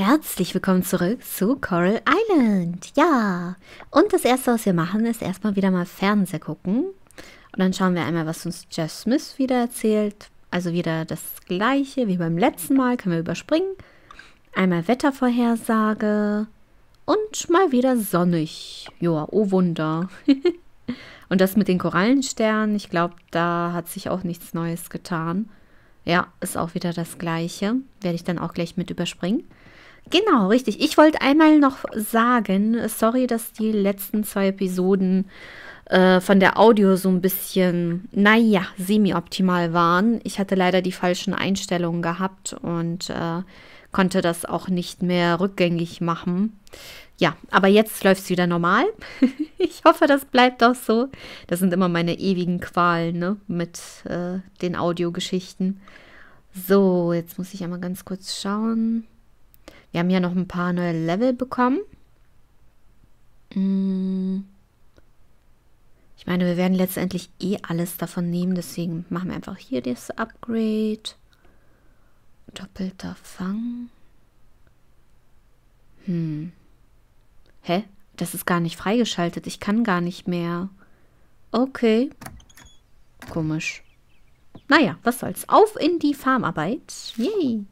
Herzlich willkommen zurück zu Coral Island. Ja, und das erste, was wir machen, ist erstmal wieder mal Fernseher gucken. Und dann schauen wir einmal, was uns Jeff Smith wieder erzählt. Also wieder das gleiche wie beim letzten Mal, können wir überspringen. Einmal Wettervorhersage und mal wieder sonnig. Joa, oh Wunder. Und das mit den Korallensternen, ich glaube, da hat sich auch nichts Neues getan. Ja, ist auch wieder das gleiche. Werde ich dann auch gleich mit überspringen. Genau, richtig. Ich wollte einmal noch sagen, sorry, dass die letzten 2 Episoden von der Audio so ein bisschen, naja, semi-optimal waren. Ich hatte leider die falschen Einstellungen gehabt und konnte das auch nicht mehr rückgängig machen. Ja, aber jetzt läuft es wieder normal. Ich hoffe, das bleibt auch so. Das sind immer meine ewigen Qualen, ne, mit den Audiogeschichten. So, jetzt muss ich einmal ganz kurz schauen. Wir haben ja noch ein paar neue Level bekommen. Ich meine, wir werden letztendlich eh alles davon nehmen. Deswegen machen wir einfach hier das Upgrade. Doppelter Fang. Hä? Das ist gar nicht freigeschaltet. Ich kann gar nicht mehr. Okay. Komisch. Naja, was soll's. Auf in die Farmarbeit. Yay.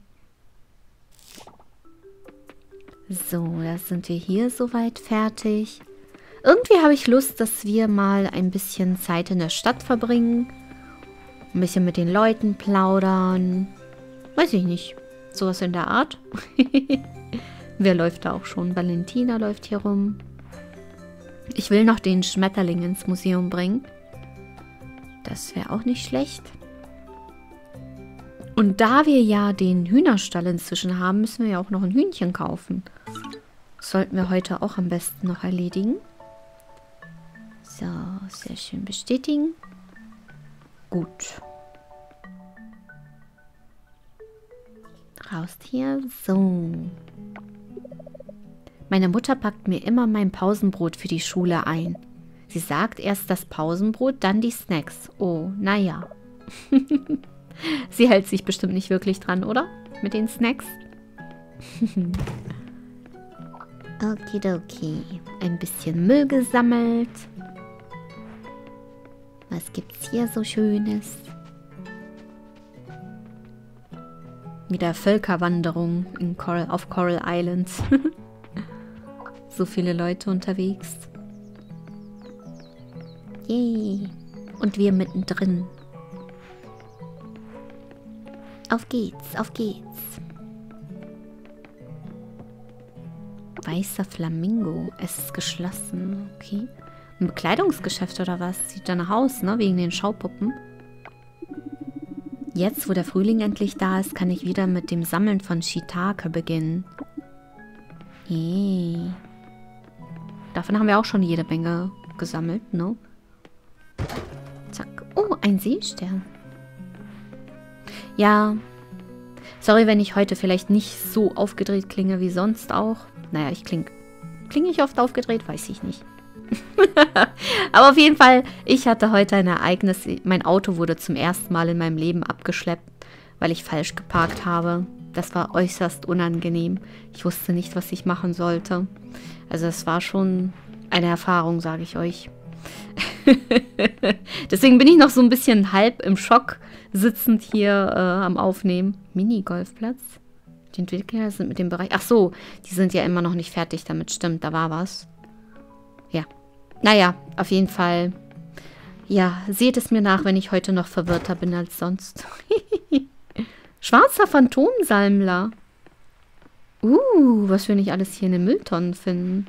So, da sind wir hier soweit fertig. Irgendwie habe ich Lust, dass wir mal ein bisschen Zeit in der Stadt verbringen. Ein bisschen mit den Leuten plaudern. Weiß ich nicht. Sowas in der Art. Wer läuft da auch schon? Valentina läuft hier rum. Ich will noch den Schmetterling ins Museum bringen. Das wäre auch nicht schlecht. Und da wir ja den Hühnerstall inzwischen haben, müssen wir ja auch noch ein Hühnchen kaufen. Das sollten wir heute auch am besten noch erledigen. So, sehr schön bestätigen. Gut. Raus hier. So. Meine Mutter packt mir immer mein Pausenbrot für die Schule ein. Sie sagt erst das Pausenbrot, dann die Snacks. Oh, naja. Sie hält sich bestimmt nicht wirklich dran, oder? Mit den Snacks? Okidoki. Ein bisschen Müll gesammelt. Was gibt's hier so Schönes? Wieder Völkerwanderung auf Coral Island. So viele Leute unterwegs. Yay. Und wir mittendrin. Auf geht's, auf geht's. Weißer Flamingo. Es ist geschlossen. Okay. Ein Bekleidungsgeschäft oder was? Sieht danach aus, ne? Wegen den Schaupuppen. Jetzt, wo der Frühling endlich da ist, kann ich wieder mit dem Sammeln von Shiitake beginnen. Hey. Davon haben wir auch schon jede Menge gesammelt, ne? Zack. Oh, ein Seestern. Ja, sorry, wenn ich heute vielleicht nicht so aufgedreht klinge wie sonst auch. Naja, klinge ich oft aufgedreht? Weiß ich nicht. Aber auf jeden Fall, ich hatte heute ein Ereignis. Mein Auto wurde zum ersten Mal in meinem Leben abgeschleppt, weil ich falsch geparkt habe. Das war äußerst unangenehm. Ich wusste nicht, was ich machen sollte. Also es war schon eine Erfahrung, sage ich euch. Deswegen bin ich noch so ein bisschen halb im Schock sitzend hier am Aufnehmen. Minigolfplatz. Die Entwickler sind mit dem Bereich... Ach so, die sind ja immer noch nicht fertig damit. Stimmt, da war was. Ja. Naja, auf jeden Fall. Ja, seht es mir nach, wenn ich heute noch verwirrter bin als sonst. Schwarzer Phantomsammler. Was wir nicht alles hier in den Mülltonnen finden.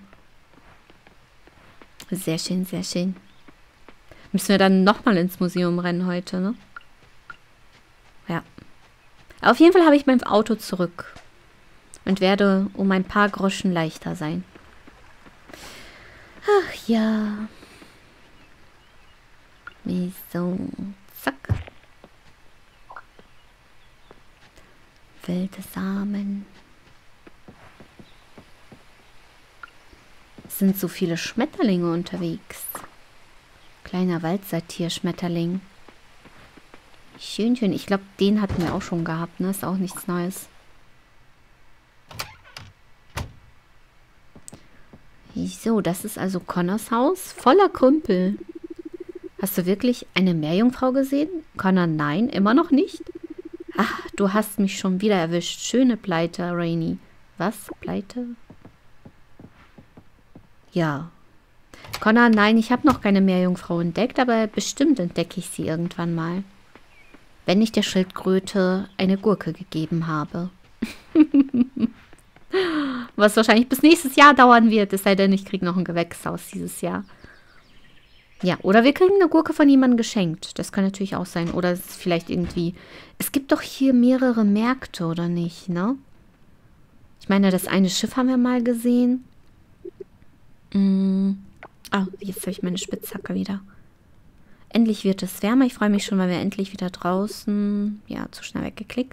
Sehr schön, sehr schön. Müssen wir dann nochmal ins Museum rennen heute, ne? Ja. Auf jeden Fall habe ich mein Auto zurück. Und werde um ein paar Groschen leichter sein. Ach ja. So. Zack. Wilde Samen. Es sind so viele Schmetterlinge unterwegs. Kleiner Waldsatir-Schmetterling. Schön, schön. Ich glaube, den hatten wir auch schon gehabt, ne? Ist auch nichts Neues. So, das ist also Connors Haus. Voller Krümpel. Hast du wirklich eine Meerjungfrau gesehen? Connor, nein, immer noch nicht. Ach, du hast mich schon wieder erwischt. Schöne Pleite, Rainy. Was? Pleite? Ja. Connor, nein, ich habe noch keine Meerjungfrau entdeckt, aber bestimmt entdecke ich sie irgendwann mal. Wenn ich der Schildkröte eine Gurke gegeben habe. Was wahrscheinlich bis nächstes Jahr dauern wird, es sei denn, ich kriege noch ein Gewächshaus dieses Jahr. Ja, oder wir kriegen eine Gurke von jemandem geschenkt. Das kann natürlich auch sein. Oder es ist vielleicht irgendwie... Es gibt doch hier mehrere Märkte, oder nicht, ne? Ich meine, das eine Schiff haben wir mal gesehen. Ah, jetzt habe ich meine Spitzhacke wieder. Endlich wird es wärmer. Ich freue mich schon, weil wir endlich wieder draußen... Ja, zu schnell weggeklickt.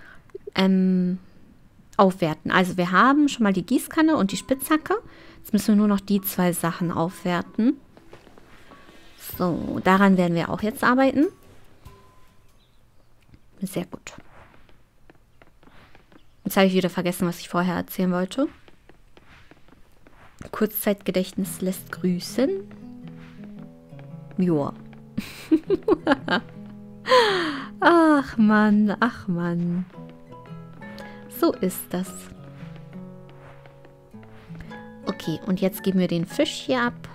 Aufwerten. Also wir haben schon mal die Gießkanne und die Spitzhacke. Jetzt müssen wir nur noch die 2 Sachen aufwerten. So, daran werden wir auch jetzt arbeiten. Sehr gut. Jetzt habe ich wieder vergessen, was ich vorher erzählen wollte. Kurzzeitgedächtnis lässt grüßen. Joa. Ach Mann, ach Mann. So ist das. Okay, und jetzt geben wir den Fisch hier ab.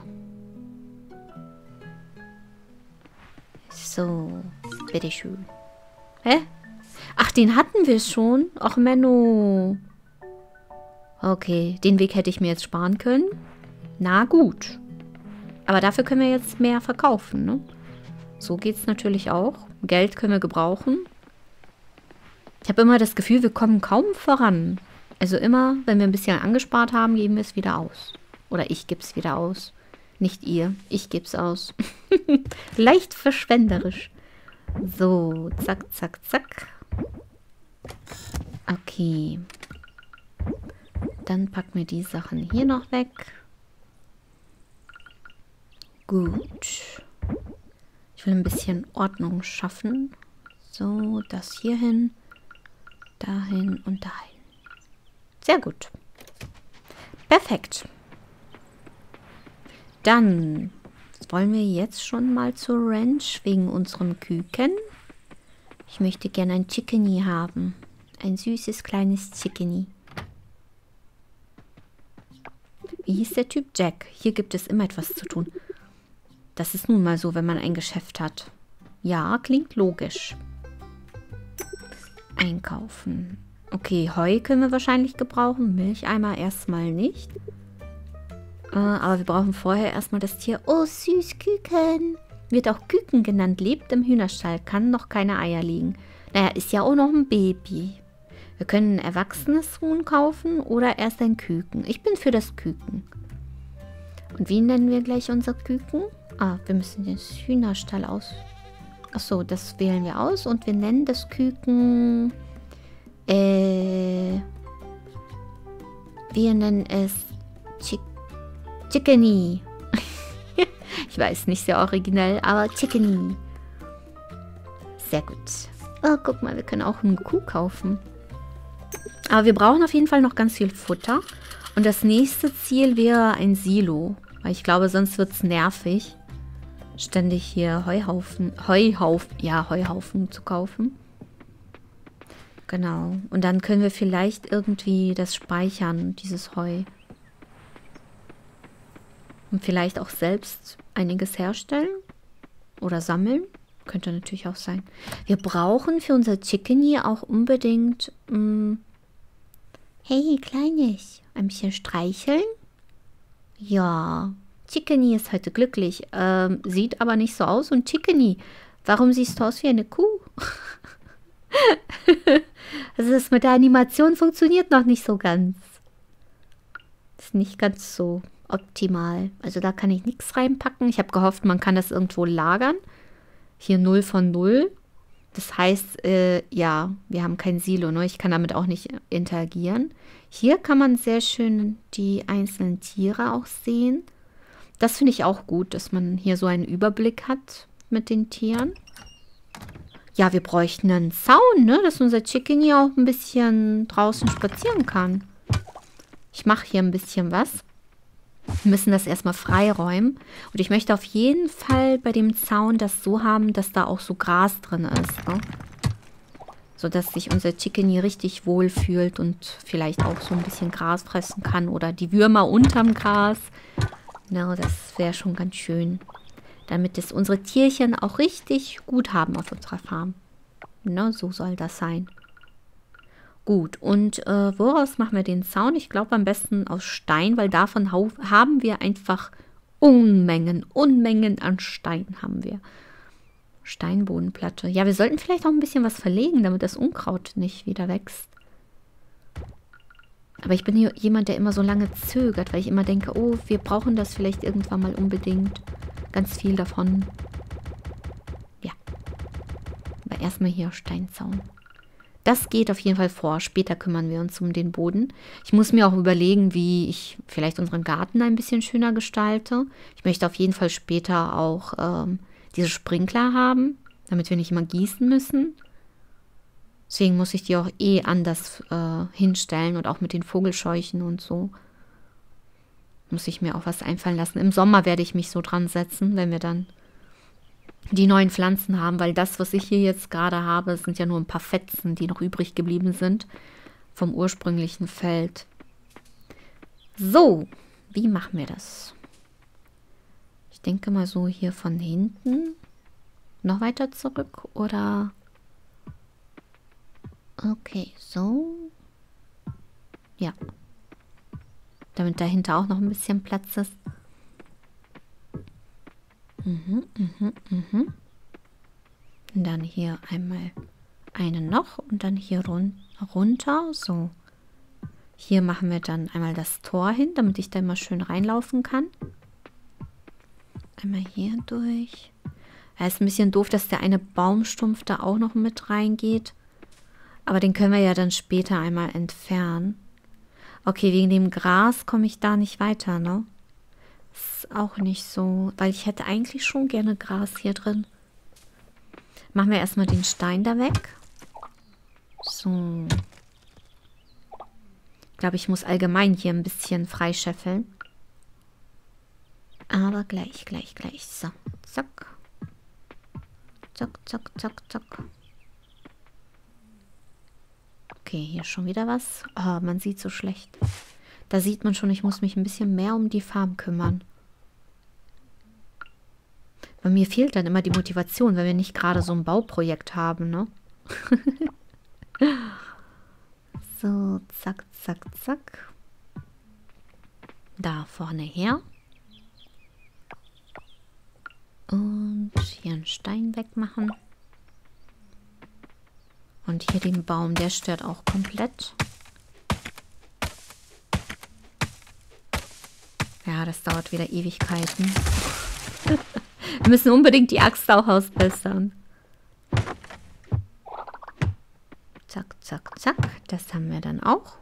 So, bitteschön. Hä? Ach, den hatten wir schon. Ach, Menno. Okay, den Weg hätte ich mir jetzt sparen können. Na gut. Aber dafür können wir jetzt mehr verkaufen, ne? So geht es natürlich auch. Geld können wir gebrauchen. Ich habe immer das Gefühl, wir kommen kaum voran. Also immer, wenn wir ein bisschen angespart haben, geben wir es wieder aus. Oder ich gebe es wieder aus. Nicht ihr, ich gebe es aus. Leicht verschwenderisch. So, zack, zack, zack. Okay. Dann packen wir die Sachen hier noch weg. Gut. Ich will ein bisschen Ordnung schaffen. So, das hier hin. Dahin und dahin. Sehr gut. Perfekt. Dann wollen wir jetzt schon mal zur Ranch wegen unserem Küken. Ich möchte gerne ein Chickeny haben. Ein süßes kleines Chickeny. Wie hieß der Typ? Jack. Hier gibt es immer etwas zu tun. Das ist nun mal so, wenn man ein Geschäft hat. Ja, klingt logisch. Einkaufen. Okay, Heu können wir wahrscheinlich gebrauchen. Milcheimer erstmal nicht. Aber wir brauchen vorher erstmal das Tier. Oh, süß, Küken. Wird auch Küken genannt. Lebt im Hühnerstall. Kann noch keine Eier legen. Naja, ist ja auch noch ein Baby. Wir können ein erwachsenes Huhn kaufen oder erst ein Küken. Ich bin für das Küken. Und wie nennen wir gleich unser Küken? Ah, wir müssen den Hühnerstall aus... Achso, das wählen wir aus. Und wir nennen das Küken... Wir nennen es Chickeny. Ich weiß, nicht sehr originell, aber Chickeny. Sehr gut. Oh, guck mal, wir können auch eine Kuh kaufen. Aber wir brauchen auf jeden Fall noch ganz viel Futter. Und das nächste Ziel wäre ein Silo. Weil ich glaube, sonst wird es nervig, ständig hier Heuhaufen zu kaufen. Genau. Und dann können wir vielleicht irgendwie das speichern, dieses Heu. Und vielleicht auch selbst einiges herstellen oder sammeln. Könnte natürlich auch sein. Wir brauchen für unser Chickeny auch unbedingt... hey, Kleines, ein bisschen streicheln? Ja, Chickeny ist heute glücklich. Sieht aber nicht so aus. Und Chickeny, warum siehst du aus wie eine Kuh? Also das mit der Animation funktioniert noch nicht so ganz. Ist nicht ganz so optimal. Also da kann ich nichts reinpacken. Ich habe gehofft, man kann das irgendwo lagern. Hier 0 von 0. Das heißt, ja, wir haben kein Silo, ne? Ich kann damit auch nicht interagieren. Hier kann man sehr schön die einzelnen Tiere auch sehen. Das finde ich auch gut, dass man hier so einen Überblick hat mit den Tieren. Ja, wir bräuchten einen Zaun, ne? Dass unser Chickeny auch ein bisschen draußen spazieren kann. Ich mache hier ein bisschen was. Wir müssen das erstmal freiräumen. Und ich möchte auf jeden Fall bei dem Zaun das so haben, dass da auch so Gras drin ist. Ne? Sodass sich unser Chickenie richtig wohl fühlt und vielleicht auch so ein bisschen Gras fressen kann. Oder die Würmer unterm Gras. Na, das wäre schon ganz schön. Damit es unsere Tierchen auch richtig gut haben auf unserer Farm. Na, so soll das sein. Gut, und woraus machen wir den Zaun? Ich glaube am besten aus Stein, weil davon haben wir einfach Unmengen an Stein haben wir. Steinbodenplatte. Ja, wir sollten vielleicht auch ein bisschen was verlegen, damit das Unkraut nicht wieder wächst. Aber ich bin hier jemand, der immer so lange zögert, weil ich immer denke, oh, wir brauchen das vielleicht irgendwann mal unbedingt. Ganz viel davon. Ja. Aber erstmal hier Steinzaun. Das geht auf jeden Fall vor. Später kümmern wir uns um den Boden. Ich muss mir auch überlegen, wie ich vielleicht unseren Garten ein bisschen schöner gestalte. Ich möchte auf jeden Fall später auch diese Sprinkler haben, damit wir nicht immer gießen müssen. Deswegen muss ich die auch anders hinstellen und auch mit den Vogelscheuchen und so. Muss ich mir auch was einfallen lassen. Im Sommer werde ich mich so dran setzen, wenn wir dann die neuen Pflanzen haben, weil das, was ich hier jetzt gerade habe, sind ja nur ein paar Fetzen, die noch übrig geblieben sind vom ursprünglichen Feld. So, wie machen wir das? Ich denke mal so hier von hinten noch weiter zurück oder... Okay, so. Ja. Damit dahinter auch noch ein bisschen Platz ist. Und dann hier einmal einen noch und dann hier runter. So. Hier machen wir dann einmal das Tor hin, damit ich da mal schön reinlaufen kann. Einmal hier durch. Ja, ist ein bisschen doof, dass der eine Baumstumpf da auch noch mit reingeht. Aber den können wir ja dann später einmal entfernen. Okay, wegen dem Gras komme ich da nicht weiter, ne? Ist auch nicht so, weil ich hätte eigentlich schon gerne Gras hier drin. Machen wir erstmal den Stein da weg. So. Ich glaube, ich muss allgemein hier ein bisschen freischeffeln. Aber gleich. So, zack. Zack. Okay, hier schon wieder was. Oh, man sieht so schlecht. Da sieht man schon, ich muss mich ein bisschen mehr um die Farm kümmern. Bei mir fehlt dann immer die Motivation, wenn wir nicht gerade so ein Bauprojekt haben, ne? So, zack. Da vorne her. Und hier einen Stein wegmachen. Und hier den Baum, der stört auch komplett. Ja, das dauert wieder Ewigkeiten. Wir müssen unbedingt die Axt auch ausbessern. Zack. Das haben wir dann auch.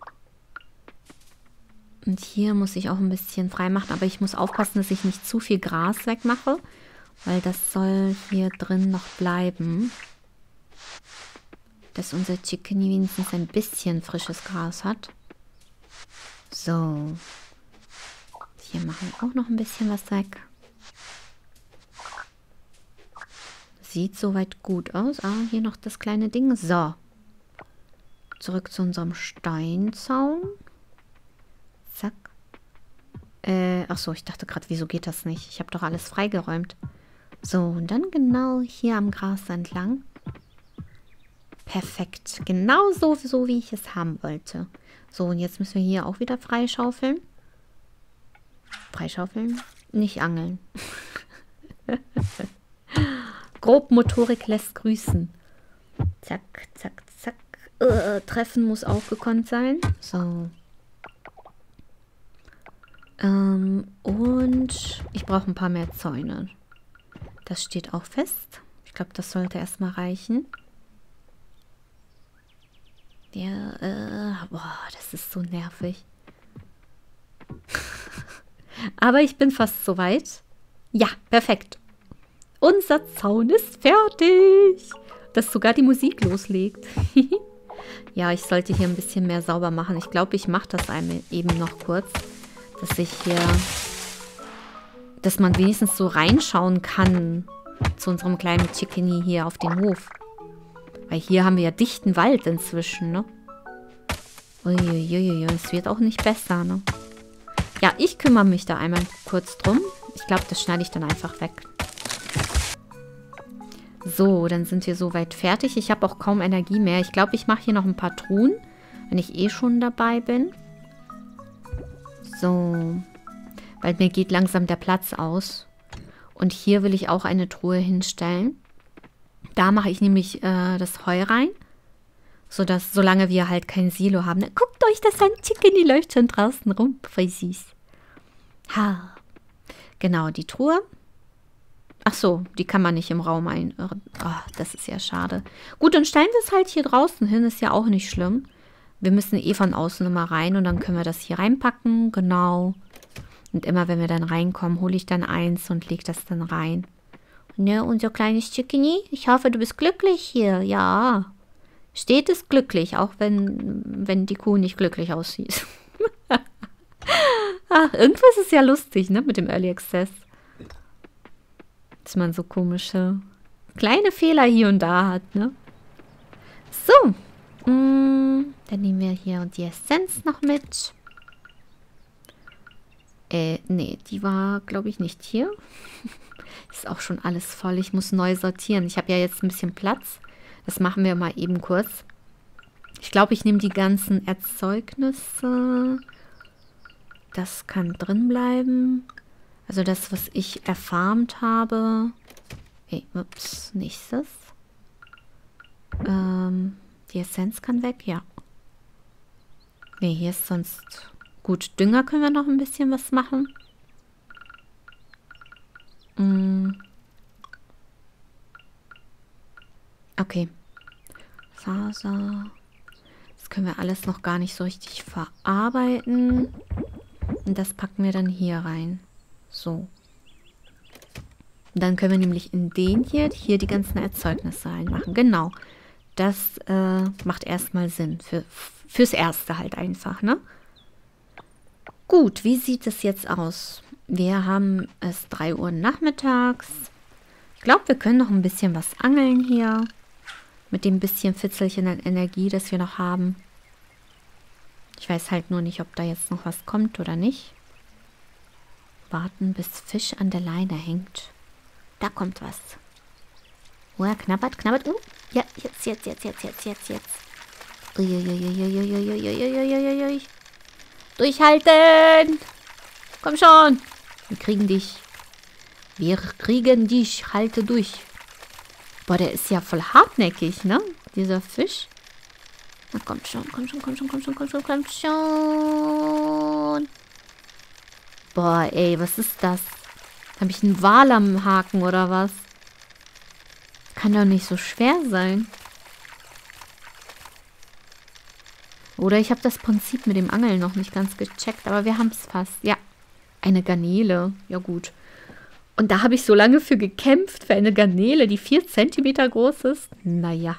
Und hier muss ich auch ein bisschen frei machen. Aber ich muss aufpassen, dass ich nicht zu viel Gras wegmache. Weil das soll hier drin noch bleiben. Dass unser Chickenie wenigstens ein bisschen frisches Gras hat. So. Hier machen wir auch noch ein bisschen was weg. Sieht soweit gut aus. Ah, hier noch das kleine Ding. So. Zurück zu unserem Steinzaun. Zack. Achso, ich dachte gerade, wieso geht das nicht? Ich habe doch alles freigeräumt. So, und dann genau hier am Gras entlang. Perfekt. Genau so, wie ich es haben wollte. So, und jetzt müssen wir hier auch wieder freischaufeln. Freischaufeln? Nicht angeln. Grobmotorik lässt grüßen. Zack. Treffen muss auch gekonnt sein. So. Und ich brauche ein paar mehr Zäune. Das steht auch fest. Ich glaube, das sollte erstmal reichen. Ja, boah, das ist so nervig. Aber ich bin fast soweit. Ja, perfekt. Unser Zaun ist fertig. Dass sogar die Musik loslegt. Ja, ich sollte hier ein bisschen mehr sauber machen. Ich glaube, ich mache das eben noch kurz. Dass ich hier dass man wenigstens so reinschauen kann zu unserem kleinen Chickenie hier auf dem Hof. Weil hier haben wir ja dichten Wald inzwischen, ne? Uiuiui, es wird auch nicht besser, ne? Ja, ich kümmere mich da einmal kurz drum. Ich glaube, das schneide ich dann einfach weg. So, dann sind wir soweit fertig. Ich habe auch kaum Energie mehr. Ich glaube, ich mache hier noch ein paar Truhen, wenn ich eh schon dabei bin. So. Weil mir geht langsam der Platz aus. Und hier will ich auch eine Truhe hinstellen. Da mache ich nämlich das Heu rein. Sodass, solange wir halt kein Silo haben. Ne? Guckt euch das an, Chickenie läuft schon draußen rum. Voll süß. Ha. Genau, die Truhe. Ach so, die kann man nicht im Raum einirren. Oh, das ist ja schade. Gut, dann stellen wir es halt hier draußen hin. Ist ja auch nicht schlimm. Wir müssen eh von außen immer rein und dann können wir das hier reinpacken. Genau. Und immer, wenn wir dann reinkommen, hole ich dann eins und lege das dann rein. Ne, unser kleines Chickenie. Ich hoffe, du bist glücklich hier. Ja. Steht es glücklich, auch wenn die Kuh nicht glücklich aussieht. Ach, irgendwo ist es ja lustig, ne, mit dem Early Access. Dass man so komische kleine Fehler hier und da hat, ne? So. Dann nehmen wir hier die Essenz noch mit. Nee, die war, glaube ich, nicht hier. Ist auch schon alles voll. Ich muss neu sortieren. Ich habe ja jetzt ein bisschen Platz. Das machen wir mal eben kurz. Ich glaube, ich nehme die ganzen Erzeugnisse. Das kann drin bleiben. Also das, was ich erfarmt habe. Hey, ups, nächstes. Die Essenz kann weg, ja. Nee, hier ist sonst... Gut, Dünger können wir noch ein bisschen was machen. Okay. Faser. Das können wir alles noch gar nicht so richtig verarbeiten. Und das packen wir dann hier rein. So. Und dann können wir nämlich in den hier die ganzen Erzeugnisse reinmachen. Genau. Das macht erstmal Sinn. Fürs Erste halt einfach, ne? Gut, wie sieht es jetzt aus? Wir haben es 3 Uhr nachmittags. Ich glaube, wir können noch ein bisschen was angeln hier. Mit dem bisschen Fitzelchen an Energie, das wir noch haben. Ich weiß halt nur nicht, ob da jetzt noch was kommt oder nicht. Warten, bis Fisch an der Leine hängt. Da kommt was. Oh, er knabbert. Ja, jetzt. Uiuiuiuiuiuiuiuiuiui. Durchhalten! Komm schon! Wir kriegen dich. Halte durch. Boah, der ist ja voll hartnäckig, ne? Dieser Fisch. Na, komm schon. Boah, ey, was ist das? Habe ich einen Wal am Haken oder was? Kann doch nicht so schwer sein. Oder ich habe das Prinzip mit dem Angeln noch nicht ganz gecheckt, aber wir haben es fast. Ja, eine Garnele. Ja gut. Und da habe ich so lange für gekämpft, für eine Garnele, die 4 Zentimeter groß ist. Naja.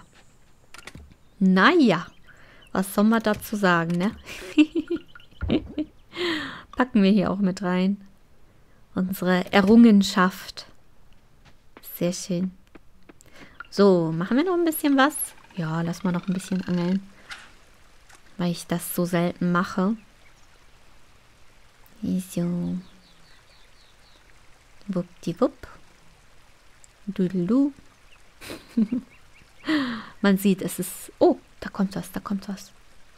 Was soll man dazu sagen, ne? Packen wir hier auch mit rein. Unsere Errungenschaft. Sehr schön. So, machen wir noch ein bisschen was? Ja, lass mal noch ein bisschen angeln. Weil ich das so selten mache. So. Wuppdiwupp. Dudelu. Man sieht, es ist... Oh, da kommt was.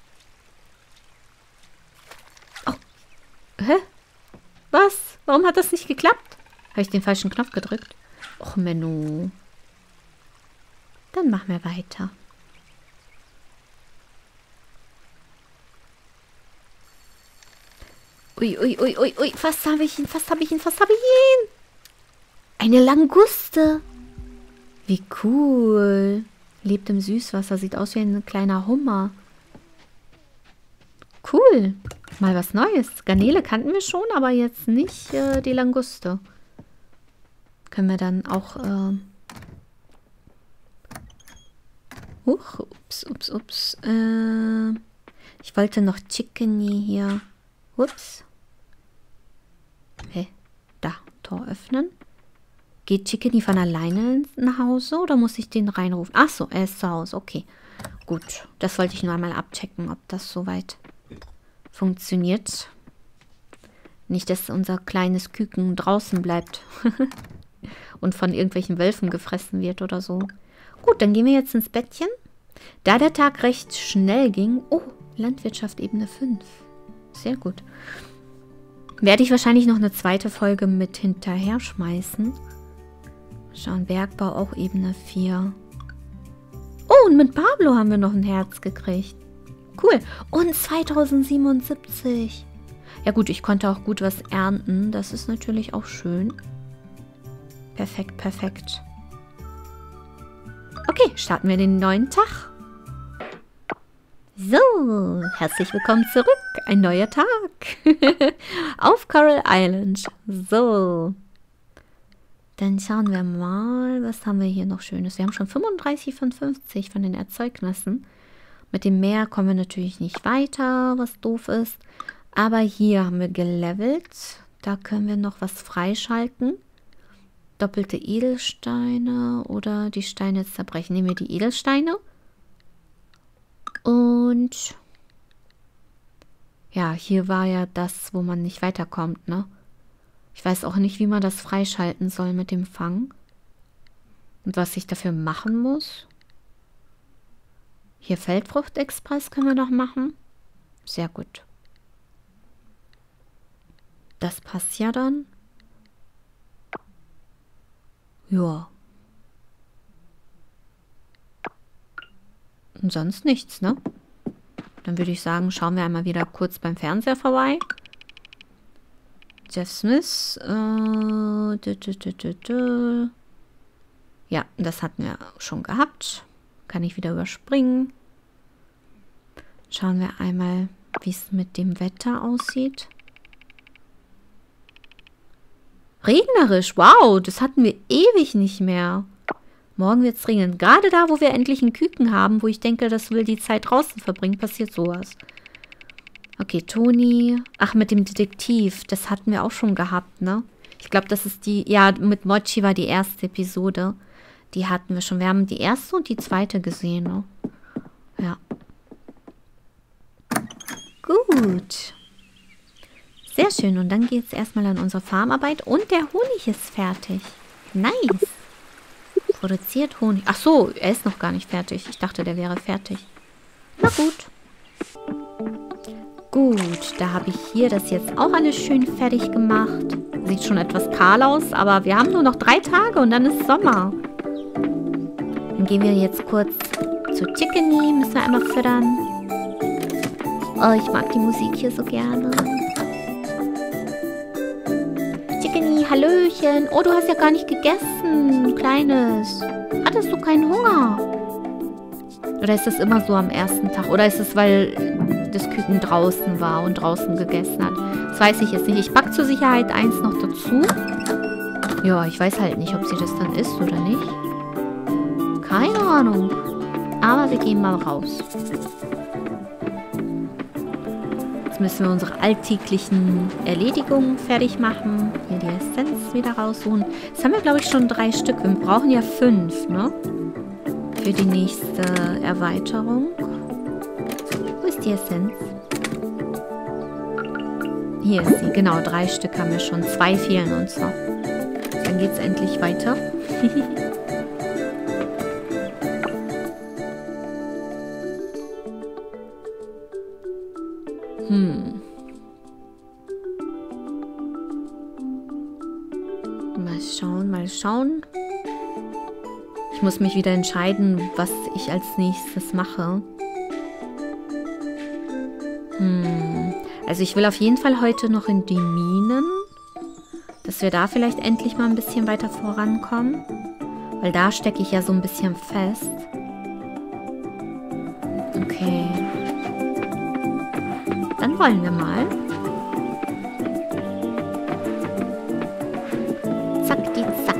Oh. Hä? Was? Warum hat das nicht geklappt? Habe ich den falschen Knopf gedrückt? Och, Menno. Dann machen wir weiter. Ui. Fast habe ich ihn. Eine Languste. Wie cool. Lebt im Süßwasser. Sieht aus wie ein kleiner Hummer. Cool. Mal was Neues. Garnele kannten wir schon, aber jetzt nicht die Languste. Können wir dann auch... Ups. Ich wollte noch Chickenie hier. Ups. Hä? Da, Tor öffnen. Geht Chickeny von alleine nach Hause oder muss ich den reinrufen? Ach so, er ist zu Hause. Okay, gut. Das wollte ich nur einmal abchecken, ob das soweit funktioniert. Nicht, dass unser kleines Küken draußen bleibt und von irgendwelchen Wölfen gefressen wird oder so. Gut, dann gehen wir jetzt ins Bettchen. Da der Tag recht schnell ging... Oh, Landwirtschaft Ebene 5. Sehr gut. Werde ich wahrscheinlich noch eine zweite Folge mit hinterher schmeißen. Schauen, Bergbau auch Ebene 4. Oh, und mit Pablo haben wir noch ein Herz gekriegt. Cool. Und 2077. Ja gut, ich konnte auch gut was ernten. Das ist natürlich auch schön. Perfekt, perfekt. Okay, starten wir den neuen Tag. So, herzlich willkommen zurück. Ein neuer Tag. Auf Coral Island. So. Dann schauen wir mal, was haben wir hier noch Schönes. Wir haben schon 35 von 50 von den Erzeugnissen. Mit dem Meer kommen wir natürlich nicht weiter, was doof ist. Aber hier haben wir gelevelt. Da können wir noch was freischalten. Doppelte Edelsteine oder die Steine zerbrechen. Nehmen wir die Edelsteine. Und ja, hier war ja das, wo man nicht weiterkommt, ne? Ich weiß auch nicht, wie man das freischalten soll mit dem Fang. Und was ich dafür machen muss. Hier Feldfrucht-Express können wir noch machen. Sehr gut. Das passt ja dann. Ja. Und sonst nichts, ne? Dann würde ich sagen, schauen wir einmal wieder kurz beim Fernseher vorbei. Jeff Smith. Ja, das hatten wir schon gehabt. Kann ich wieder überspringen. Schauen wir einmal, wie es mit dem Wetter aussieht. Regnerisch, wow, das hatten wir ewig nicht mehr. Morgen wird es regnen. Gerade da, wo wir endlich einen Küken haben, wo ich denke, das will die Zeit draußen verbringen, passiert sowas. Okay, Toni. Ach, mit dem Detektiv. Das hatten wir auch schon gehabt, ne? Ich glaube, das ist die... Ja, mit Mochi war die erste Episode. Die hatten wir schon. Wir haben die erste und die zweite gesehen, ne? Ja. Gut. Sehr schön. Und dann geht es erstmal an unsere Farmarbeit. Und der Honig ist fertig. Nice. Produziert Honig. Ach so, er ist noch gar nicht fertig. Ich dachte, der wäre fertig. Na gut. Gut, da habe ich hier das jetzt auch alles schön fertig gemacht. Sieht schon etwas kahl aus, aber wir haben nur noch 3 Tage und dann ist Sommer. Dann gehen wir jetzt kurz zu Chickeny. Müssen wir einmal füttern. Oh, ich mag die Musik hier so gerne. Chickeny, Hallöchen. Oh, du hast ja gar nicht gegessen, Kleines. Hattest du keinen Hunger? Oder ist das immer so am ersten Tag? Oder ist es, weil das Küken draußen war und draußen gegessen hat? Das weiß ich jetzt nicht. Ich packe zur Sicherheit eins noch dazu. Ja, ich weiß halt nicht, ob sie das dann isst oder nicht. Keine Ahnung. Aber wir gehen mal raus. Jetzt müssen wir unsere alltäglichen Erledigungen fertig machen. Hier die Essenz wieder rausholen. Jetzt haben wir, glaube ich, schon 3 Stück. Wir brauchen ja 5, ne? Für die nächste Erweiterung. Wo ist die Essenz? Hier ist sie. Genau, 3 Stück haben wir schon. 2 fehlen uns noch. Dann geht es endlich weiter. Mal schauen, mal schauen. Ich muss mich wieder entscheiden, was ich als nächstes mache. Also ich will auf jeden Fall heute noch in die Minen. Dass wir da vielleicht endlich mal ein bisschen weiter vorankommen. Weil da stecke ich ja so ein bisschen fest. Okay. Dann wollen wir mal. Zack, die zack.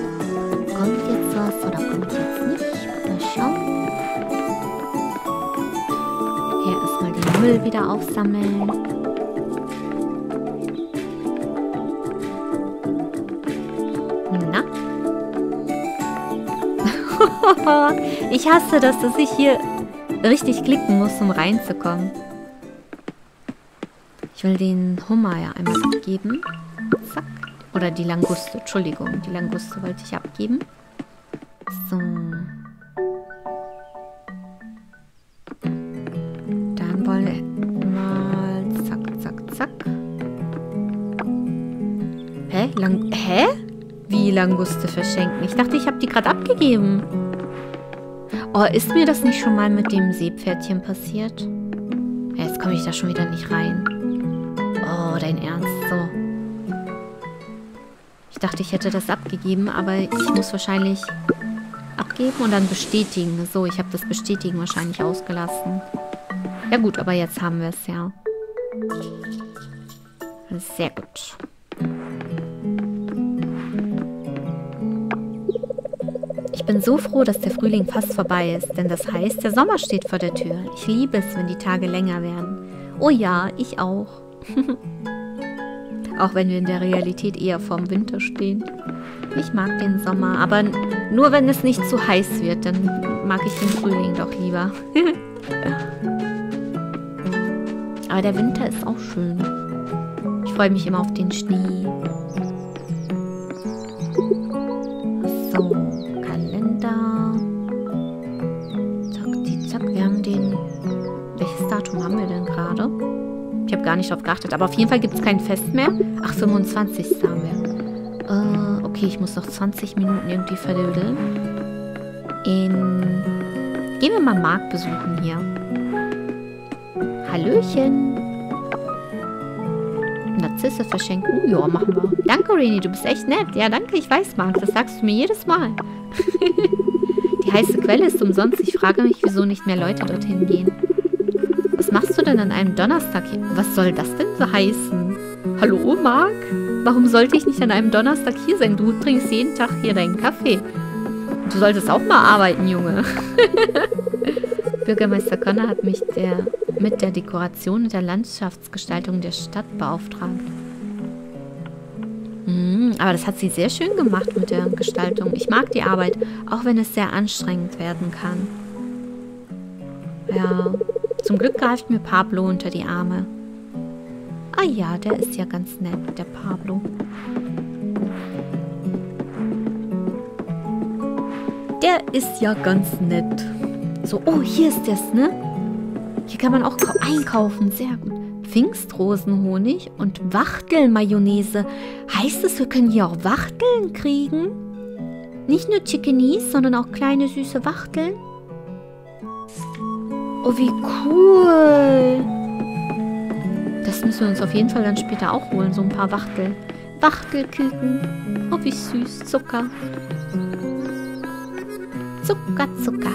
Kommt jetzt was oder kommt jetzt nicht? Mal schauen. Müll wieder aufsammeln. Na? Ich hasse das, dass ich hier richtig klicken muss, um reinzukommen. Ich will den Hummer ja einmal abgeben. Zack. Oder die Languste, Entschuldigung. Die Languste wollte ich abgeben. So. Dann wollen wir mal zack, zack, zack. Hä? Wie Languste verschenken? Ich dachte, ich habe die gerade abgegeben. Oh, ist mir das nicht schon mal mit dem Seepferdchen passiert? Ja, jetzt komme ich da schon wieder nicht rein. Oh, dein Ernst, so. Ich dachte, ich hätte das abgegeben, aber ich muss wahrscheinlich abgeben und dann bestätigen. So, ich habe das Bestätigen wahrscheinlich ausgelassen. Ja gut, aber jetzt haben wir es ja. Sehr gut. Ich bin so froh, dass der Frühling fast vorbei ist, denn das heißt, der Sommer steht vor der Tür. Ich liebe es, wenn die Tage länger werden. Oh ja, ich auch. Auch wenn wir in der Realität eher vorm Winter stehen. Ich mag den Sommer, aber nur wenn es nicht zu heiß wird, dann mag ich den Frühling doch lieber. Aber der Winter ist auch schön. Ich freue mich immer auf den Schnee. So, Kalender. Zack, zack, wir haben den... Welches Datum haben wir denn gerade? Ich habe gar nicht drauf geachtet, aber auf jeden Fall gibt es kein Fest mehr. Ach, 25. haben wir. Okay, ich muss noch 20 Minuten irgendwie verdödeln. Gehen wir mal Marc besuchen hier. Hallöchen. Narzisse verschenken. Ja, machen wir. Danke, Reni, du bist echt nett. Ja, danke, ich weiß, Marc. Das sagst du mir jedes Mal. Die heiße Quelle ist umsonst. Ich frage mich, wieso nicht mehr Leute dorthin gehen. Was machst du denn an einem Donnerstag hier? Was soll das denn so heißen? Hallo, Marc? Warum sollte ich nicht an einem Donnerstag hier sein? Du trinkst jeden Tag hier deinen Kaffee. Du solltest auch mal arbeiten, Junge. Bürgermeister Connor hat mich mit der Dekoration und der Landschaftsgestaltung der Stadt beauftragt. Aber das hat sie sehr schön gemacht mit der Gestaltung. Ich mag die Arbeit, auch wenn es sehr anstrengend werden kann. Ja, zum Glück greift mir Pablo unter die Arme. Ah ja, der ist ja ganz nett, der Pablo. Der ist ja ganz nett. So, oh, hier ist das, ne? Hier kann man auch einkaufen, sehr gut. Pfingstrosenhonig und Wachtelmayonnaise. Heißt es, wir können hier auch Wachteln kriegen? Nicht nur Chickenis, sondern auch kleine süße Wachteln? Oh, wie cool. Das müssen wir uns auf jeden Fall dann später auch holen, so ein paar Wachtel. Wachtelküken. Oh, wie süß. Zucker. Zucker, Zucker.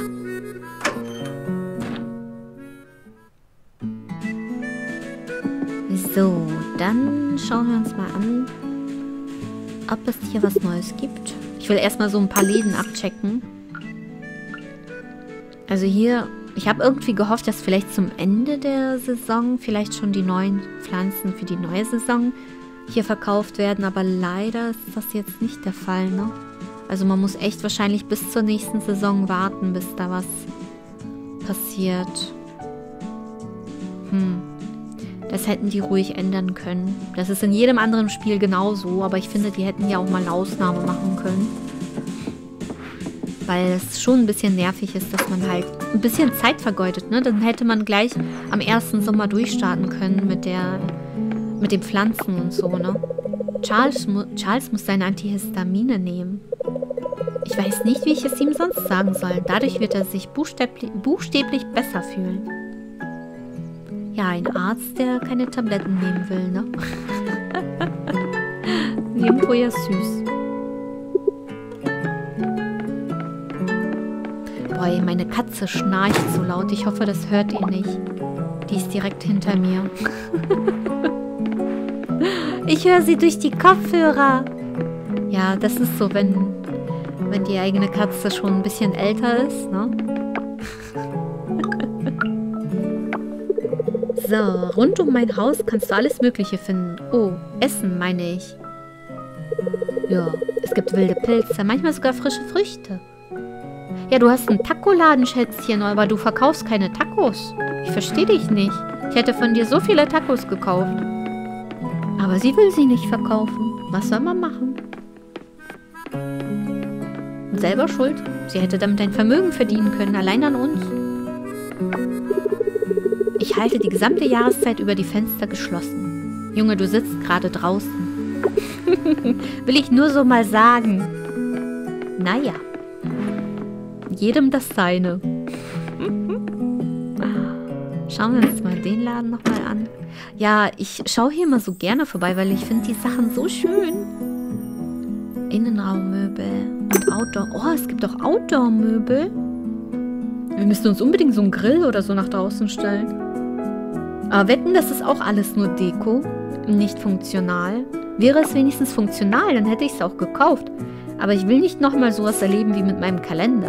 So, dann schauen wir uns mal an, ob es hier was Neues gibt. Ich will erstmal so ein paar Läden abchecken. Also hier, ich habe irgendwie gehofft, dass vielleicht zum Ende der Saison vielleicht schon die neuen Pflanzen für die neue Saison hier verkauft werden. Aber leider ist das jetzt nicht der Fall, ne? Also man muss echt wahrscheinlich bis zur nächsten Saison warten, bis da was passiert. Das hätten die ruhig ändern können. Das ist in jedem anderen Spiel genauso, aber ich finde, die hätten ja auch mal eine Ausnahme machen können. Weil es schon ein bisschen nervig ist, dass man halt ein bisschen Zeit vergeudet, ne? Dann hätte man gleich am ersten Sommer durchstarten können mit den Pflanzen und so, ne? Charles muss seine Antihistamine nehmen. Ich weiß nicht, wie ich es ihm sonst sagen soll. Dadurch wird er sich buchstäblich besser fühlen. Ja, ein Arzt, der keine Tabletten nehmen will, ne? Nirgendwo ja süß. Boah, ey, meine Katze schnarcht so laut. Ich hoffe, das hört ihr nicht. Die ist direkt hinter mir. Ich höre sie durch die Kopfhörer. Ja, das ist so, wenn die eigene Katze schon ein bisschen älter ist, ne? So, rund um mein Haus kannst du alles Mögliche finden. Oh, Essen meine ich. Ja, es gibt wilde Pilze, manchmal sogar frische Früchte. Ja, du hast einen Tacoladen, Schätzchen, aber du verkaufst keine Tacos. Ich verstehe dich nicht. Ich hätte von dir so viele Tacos gekauft. Aber sie will sie nicht verkaufen. Was soll man machen? Selber schuld. Sie hätte damit ein Vermögen verdienen können, allein an uns. Ich halte die gesamte Jahreszeit über die Fenster geschlossen. Junge, du sitzt gerade draußen. Will ich nur so mal sagen. Naja. Jedem das Seine. Schauen wir uns mal den Laden nochmal an. Ja, ich schaue hier immer so gerne vorbei, weil ich finde die Sachen so schön. Innenraummöbel und Outdoor. Oh, es gibt auch Outdoor-Möbel. Wir müssten uns unbedingt so einen Grill oder so nach draußen stellen. Aber wetten, das ist auch alles nur Deko. Nicht funktional. Wäre es wenigstens funktional, dann hätte ich es auch gekauft. Aber ich will nicht nochmal sowas erleben wie mit meinem Kalender.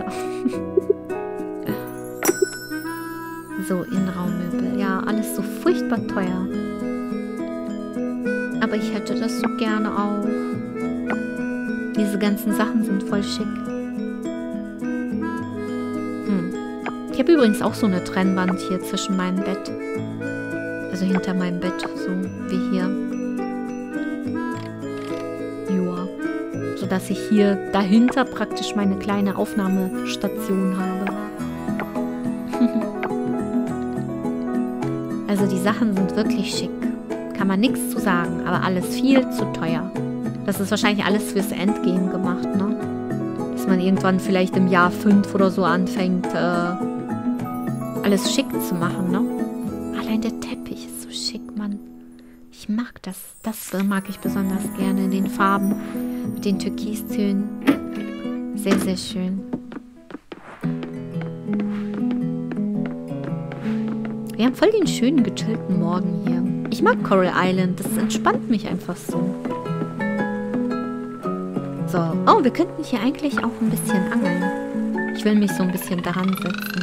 So, Innenraummöbel. Ja, alles so furchtbar teuer. Aber ich hätte das so gerne auch. Diese ganzen Sachen sind voll schick. Ich habe übrigens auch so eine Trennwand hier zwischen meinem Bett. Also hinter meinem Bett, so wie hier. Joa. Sodass ich hier dahinter praktisch meine kleine Aufnahmestation habe. Also die Sachen sind wirklich schick. Kann man nichts zu sagen, aber alles viel zu teuer. Das ist wahrscheinlich alles fürs Endgame gemacht, ne? Dass man irgendwann vielleicht im Jahr 5 oder so anfängt, alles schick zu machen, ne? Allein der Teppich ist so schick, Mann. Ich mag das. Das mag ich besonders gerne in den Farben, mit den Türkistönen. Sehr, sehr schön. Wir haben voll den schönen, gechillten Morgen hier. Ich mag Coral Island. Das entspannt mich einfach so. So. Oh, wir könnten hier eigentlich auch ein bisschen angeln. Ich will mich so ein bisschen daran setzen.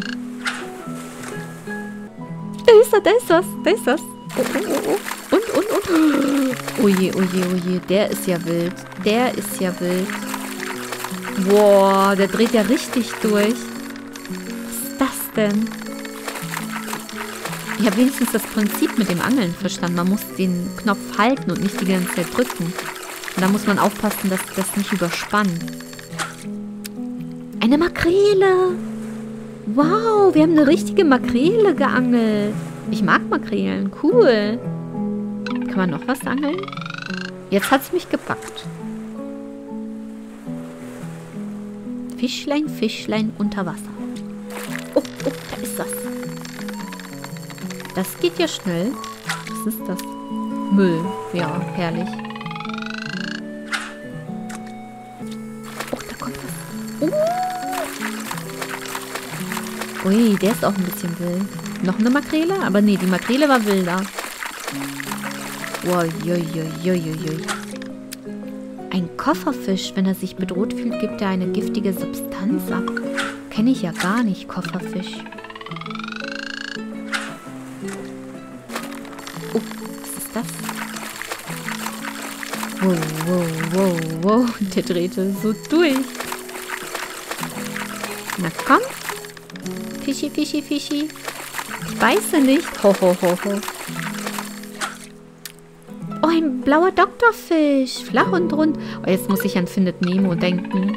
Da ist er, da ist was, da ist was. Oh, oh, oh, oh. Und. Oh je, oh je, oh je. Der ist ja wild. Der ist ja wild. Boah, der dreht ja richtig durch. Was ist das denn? Ich habe wenigstens das Prinzip mit dem Angeln verstanden. Man muss den Knopf halten und nicht die ganze Zeit drücken. Und da muss man aufpassen, dass das nicht überspannt. Eine Makrele! Wow, wir haben eine richtige Makrele geangelt. Ich mag Makrelen, cool. Kann man noch was angeln? Jetzt hat es mich gepackt. Fischlein, Fischlein unter Wasser. Oh, da ist das. Das geht ja schnell. Was ist das? Müll. Ja, herrlich. Oh, da kommt was. Ui, der ist auch ein bisschen wild. Noch eine Makrele? Aber nee, die Makrele war wilder. Wow, Ein Kofferfisch, wenn er sich bedroht fühlt, gibt er eine giftige Substanz ab. Kenne ich ja gar nicht, Kofferfisch. Oh, was ist das? Wow. Der drehte so durch. Na komm. Fischi. Ich beiße nicht. Ho. Oh, ein blauer Doktorfisch. Flach und rund. Oh, jetzt muss ich an Findet Nemo denken.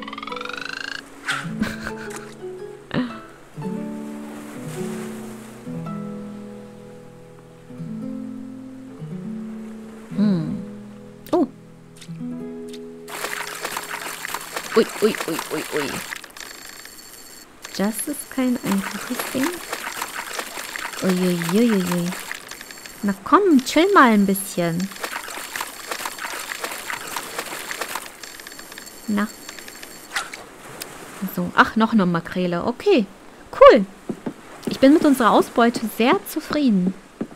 Oh. Ui. Das ist kein einfaches Ding. Uiuiuiui. Na komm, chill mal ein bisschen. Na. So, ach, noch eine Makrele. Okay, cool. Ich bin mit unserer Ausbeute sehr zufrieden.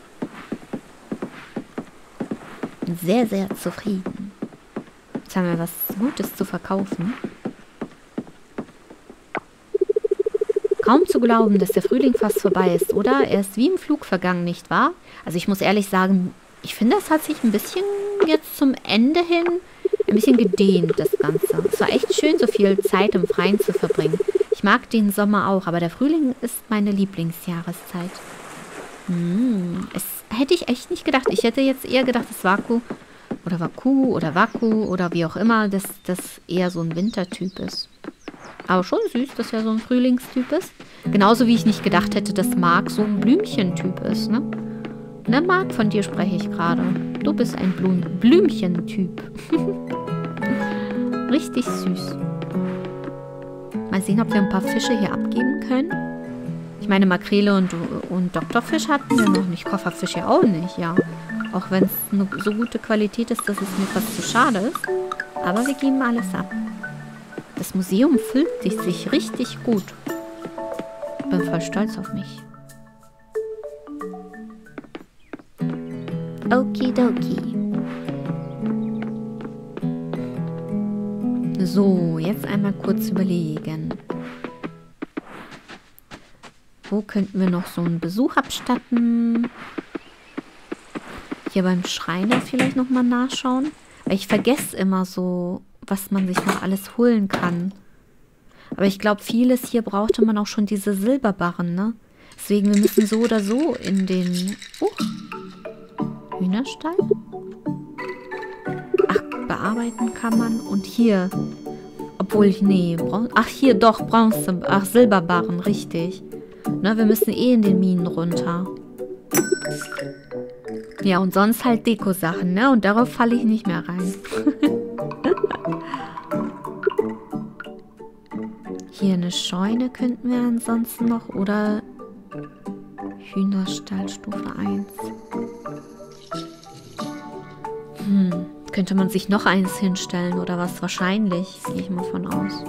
Sehr, sehr zufrieden. Jetzt haben wir was Gutes zu verkaufen. kaum zu glauben, dass der Frühling fast vorbei ist, oder? Er ist wie im Flug vergangen, nicht wahr? Also ich muss ehrlich sagen, ich finde, es hat sich ein bisschen jetzt zum Ende hin ein bisschen gedehnt, das Ganze. Es war echt schön, so viel Zeit im Freien zu verbringen. Ich mag den Sommer auch, aber der Frühling ist meine Lieblingsjahreszeit. Es hätte ich echt nicht gedacht. Ich hätte jetzt eher gedacht, dass Waku oder wie auch immer, dass das eher so ein Wintertyp ist. Aber schon süß, dass er so ein Frühlingstyp ist. Genauso wie ich nicht gedacht hätte, dass Mark so ein Blümchentyp ist, ne? Ne, Mark, von dir spreche ich gerade. Du bist ein Blümchentyp. Richtig süß. Mal sehen, ob wir ein paar Fische hier abgeben können. Ich meine, Makrele und Doktorfisch hatten wir noch nicht. Kofferfisch ja auch nicht, ja. Auch wenn es eine so gute Qualität ist, dass es mir fast zu schade ist. Aber wir geben alles ab. Das Museum füllt sich richtig gut. Ich bin voll stolz auf mich. Okidoki. So, jetzt einmal kurz überlegen. Wo könnten wir noch so einen Besuch abstatten? Hier beim Schreiner vielleicht nochmal nachschauen. Weil ich vergesse immer so, was man sich noch alles holen kann. Aber ich glaube, vieles hier brauchte man auch schon diese Silberbarren, ne? Deswegen, wir müssen so oder so in den... Hühnerstall? Ach, bearbeiten kann man. Und hier. Obwohl, nee. Ach, hier doch, Bronze. Ach, Silberbarren, richtig. Ne, wir müssen eh in den Minen runter. Ja, und sonst halt Deko-Sachen, ne? Und darauf falle ich nicht mehr rein. Hier eine Scheune könnten wir ansonsten noch. Oder Hühnerstall Stufe 1. Könnte man sich noch eins hinstellen oder was? Wahrscheinlich. Gehe ich mal von aus.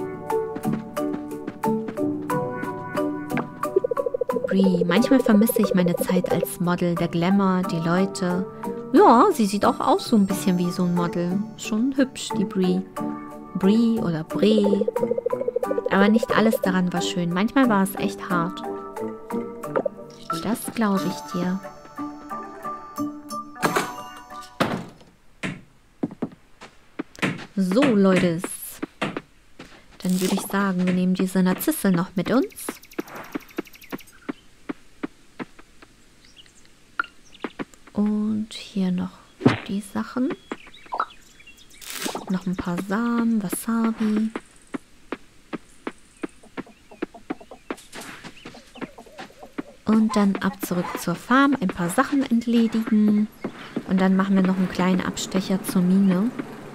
Brie. Manchmal vermisse ich meine Zeit als Model. Der Glamour, die Leute. Ja, sie sieht auch aus so ein bisschen wie so ein Model. Schon hübsch, die Brie. Brie oder Brie. Aber nicht alles daran war schön. Manchmal war es echt hart. Das glaube ich dir. So, Leute. Dann würde ich sagen, wir nehmen diese Narzisse noch mit uns. Und hier noch die Sachen. Noch ein paar Samen, Wasabi. Und dann ab zurück zur Farm, ein paar Sachen entledigen. Und dann machen wir noch einen kleinen Abstecher zur Mine.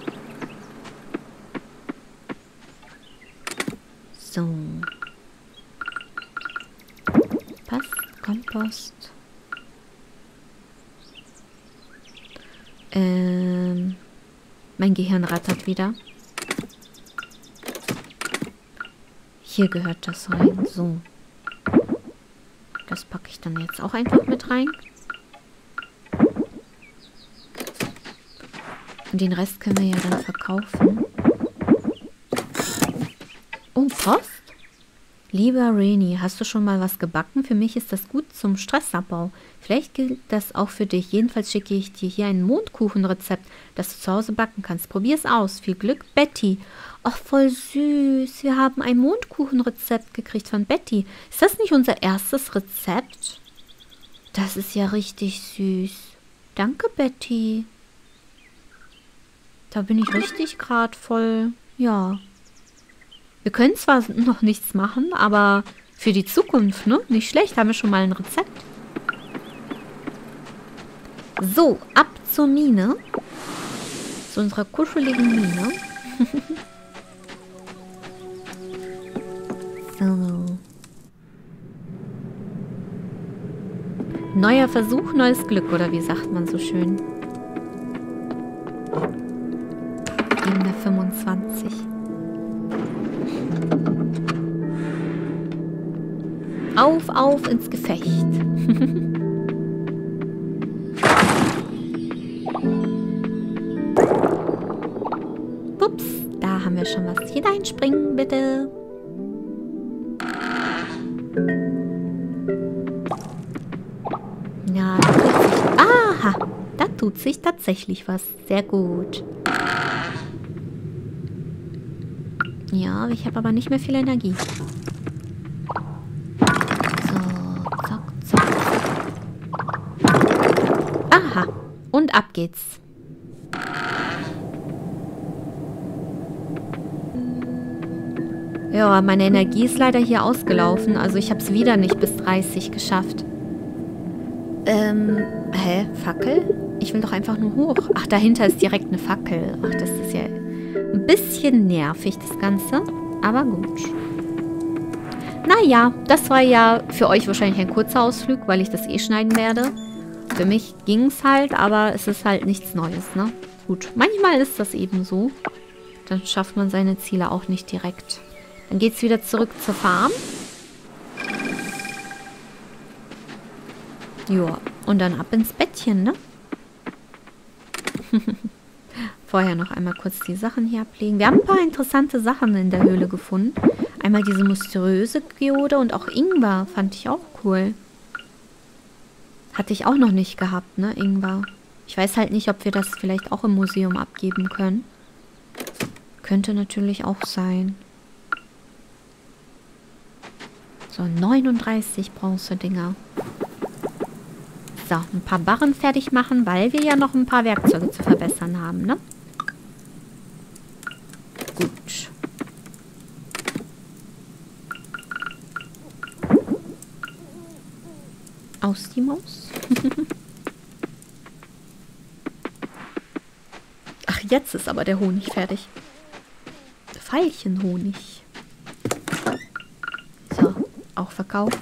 So. Passt, Kompost. Mein Gehirn rattert wieder. Hier gehört das rein. So. Das packe ich dann jetzt auch einfach mit rein. Und den Rest können wir ja dann verkaufen. Oh, Post? Lieber Rainy, hast du schon mal was gebacken? Für mich ist das gut zum Stressabbau. Vielleicht gilt das auch für dich. Jedenfalls schicke ich dir hier ein Mondkuchenrezept, das du zu Hause backen kannst. Probier es aus. Viel Glück, Betty. Ach, voll süß. Wir haben ein Mondkuchenrezept gekriegt von Betty. Ist das nicht unser erstes Rezept? Das ist ja richtig süß. Danke, Betty. Da bin ich richtig gerade voll, ja. Wir können zwar noch nichts machen, aber für die Zukunft, ne? Nicht schlecht, haben wir schon mal ein Rezept. So, ab zur Mine. Zu unserer kuscheligen Mine. So. Neuer Versuch, neues Glück, oder wie sagt man so schön? Ebene 25. Auf ins Gefecht. Ups, da haben wir schon was. Hineinspringen, bitte. Ja, da tut sich... Aha, da tut sich tatsächlich was. Sehr gut. Ja, ich habe aber nicht mehr viel Energie. So, zack, zack. Aha, und ab geht's. Ja, meine Energie ist leider hier ausgelaufen. Also ich habe es wieder nicht bis 30 geschafft. Fackel? Ich will doch einfach nur hoch. Ach, dahinter ist direkt eine Fackel. Ach, das ist ja ein bisschen nervig, das Ganze. Aber gut. Naja, das war ja für euch wahrscheinlich ein kurzer Ausflug, weil ich das eh schneiden werde. Für mich ging es halt, aber es ist halt nichts Neues, ne? Gut, manchmal ist das eben so. Dann schafft man seine Ziele auch nicht direkt. Dann geht es wieder zurück zur Farm. Ja, und dann ab ins Bettchen, ne? Vorher noch einmal kurz die Sachen hier ablegen. Wir haben ein paar interessante Sachen in der Höhle gefunden. Einmal diese mysteriöse Geode und auch Ingwer fand ich auch cool. Hatte ich auch noch nicht gehabt, ne, Ingwer. Ich weiß halt nicht, ob wir das vielleicht auch im Museum abgeben können. Könnte natürlich auch sein. So, 39 Bronze-Dinger. So, ein paar Barren fertig machen, weil wir ja noch ein paar Werkzeuge zu verbessern haben, ne? Gut. Aus die Maus. Ach, jetzt ist aber der Honig fertig. Veilchenhonig. So, auch verkaufen.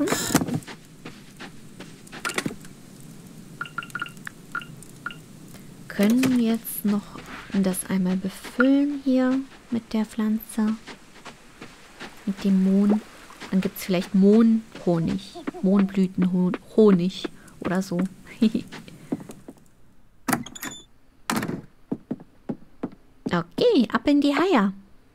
Können jetzt noch das einmal befüllen hier mit der Pflanze. Mit dem Mohn. Dann gibt es vielleicht Mohnhonig. Mohnblütenhonig oder so. Okay, ab in die Haie.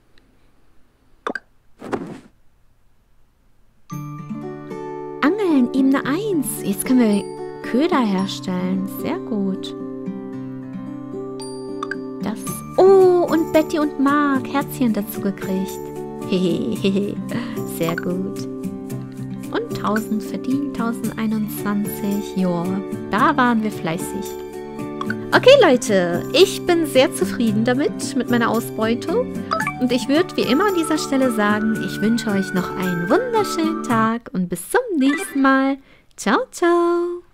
Angeln, Ebene 1. Jetzt können wir Köder herstellen. Sehr gut. Das. Oh, und Betty und Mark Herzchen dazu gekriegt. Hehehe. Sehr gut. Und 1000 verdient, 1021. Joa, da waren wir fleißig. Okay, Leute, ich bin sehr zufrieden damit, mit meiner Ausbeute. Und ich würde wie immer an dieser Stelle sagen, ich wünsche euch noch einen wunderschönen Tag und bis zum nächsten Mal. Ciao, ciao.